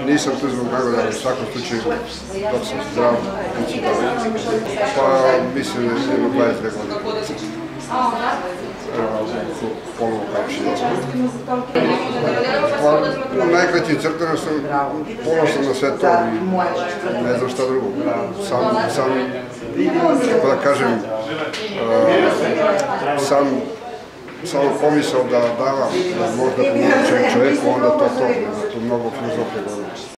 nisam tu zbog nagrade, ali u svakom slučaju dok sam zdrav, pa mislim da je 22 godine. Ponovo kao šivac. U najkraćim crtama sam ponosan na sve to i ne znam šta drugo. Kako da kažem, samo pomisao da davam, da možda pomoći čovjeku, onda to mnogo filozofije.